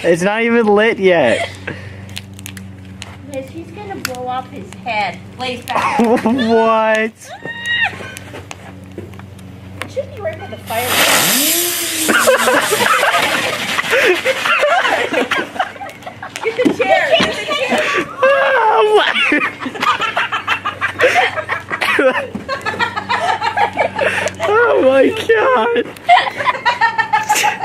It's not even lit yet. Liz, he's gonna blow up his head. Blaze back. What? It should be right by the fire. Get the chair. Get the chair. Oh my god.